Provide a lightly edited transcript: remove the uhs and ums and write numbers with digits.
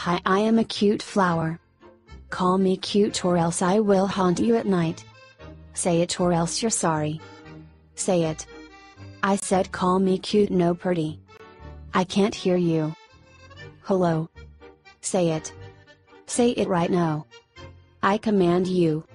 Hi, I am a cute flower. Call me cute or else I will haunt you at night. Say it or else you're sorry. Say it. I said call me cute, no pretty. I can't hear you. Hello. Say it. Say it right now. I command you.